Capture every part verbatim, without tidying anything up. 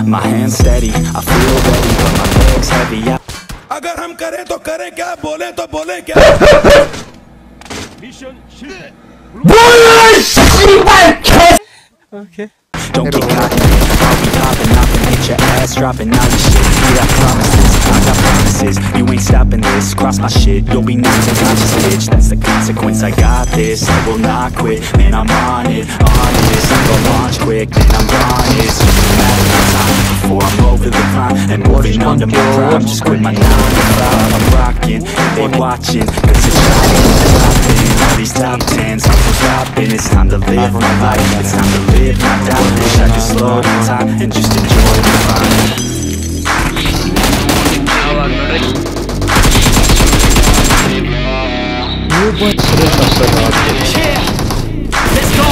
My hands steady, I feel ready, but my legs heavy. I अगर हम करें तो करें क्या, बोले तो बोले क्या? Okay. Don't get cocky, I'll be popping off and hit your ass, dropping out your shit. We got promises, I got promises. You ain't stopping this, cross my shit, you'll be knocked unconscious, bitch. That's the consequence, I got this, I will not quit. Man, I'm on it, on this. I'm gonna launch quick, then I'm gone. It's just a matter of time before I'm over the climb and moving under my prime. Just quit my nine to five, I'm rocking, and they watching, cause it's shining, it's popping. All these top tens, I'm stopping. It's time to live my life, it's time to live, not die. Wish I could slow down time and just enjoy the ride. Yeah, let's go.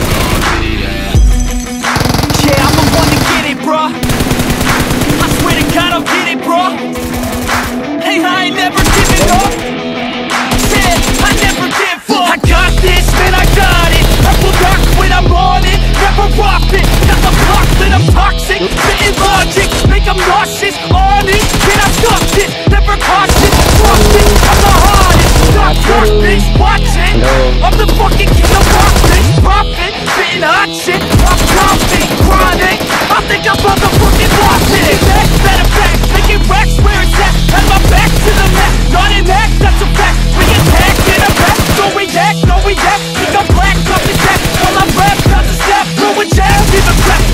Yeah, I'm the one to get it, bruh. I swear to God I'll get it, bruh. Hey, I ain't never giving up. Said I never give up. I got this, man, I got it. I will not quit, I'm on it. Never off it. Got the block that I'm toxic. Spitting logic, make them nauseous. Honest, can I stop it? Never cautious, trust it. I'm the hardest. Stop darkness, watch it. I'm the fucking king of rockness. Profit, spitting hot shit. I'm confident, chronic. I think I'm motherfucking lost it. Back, better back, making racks where it's at. Have my back to the map, not an act, that's a fact. We attack in a back, no react, no react. Think I'm black, off the deck. While I'm rap, not to step, throwing jabs, even crap.